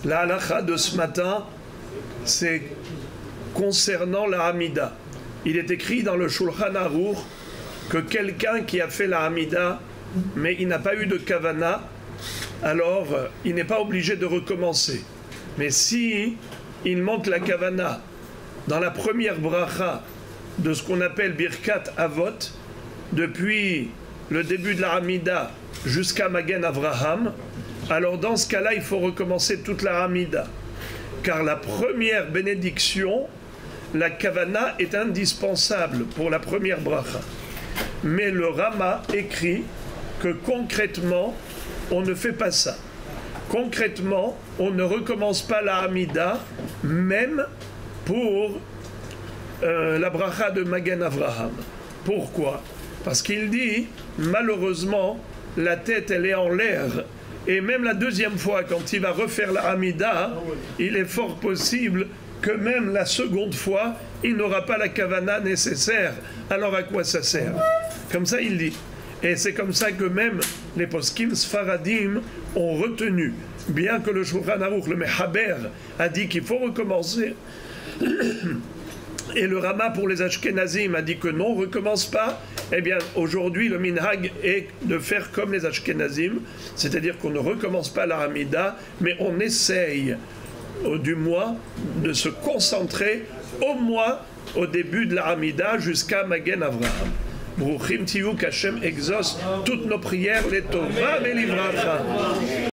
La halakha de ce matin, c'est concernant la Hamida. Il est écrit dans le Shulchan Aruch que quelqu'un qui a fait la Hamida, mais il n'a pas eu de kavana, alors il n'est pas obligé de recommencer. Mais si il manque la kavana dans la première bracha de ce qu'on appelle Birkat Avot, depuis le début de la Hamida jusqu'à Magen Avraham, alors dans ce cas-là, il faut recommencer toute la Hamida. Car la première bénédiction, la kavana est indispensable pour la première bracha. Mais le Rama écrit que concrètement, on ne fait pas ça. Concrètement, on ne recommence pas la Hamida, même pour la bracha de Magen Avraham. Pourquoi? Parce qu'il dit, malheureusement, la tête, elle est en l'air. Et même la deuxième fois, quand il va refaire la Hamida, il est fort possible que même la seconde fois, il n'aura pas la kavana nécessaire. Alors à quoi ça sert? Comme ça, il dit. Et c'est comme ça que même les poskim sfaradim ont retenu, bien que le Shulchan Aruch, le Mehaber, a dit qu'il faut recommencer, et le Rama pour les Ashkenazim a dit que non, on ne recommence pas. Eh bien, aujourd'hui, le minhag est de faire comme les Ashkenazim, c'est-à-dire qu'on ne recommence pas la Hamida, mais on essaye, du moins, de se concentrer au moins au début de la Hamida jusqu'à Magen Avraham. Bruchim tiyu, qu'Hashem exauce toutes nos prières, les Tova et les Livracha.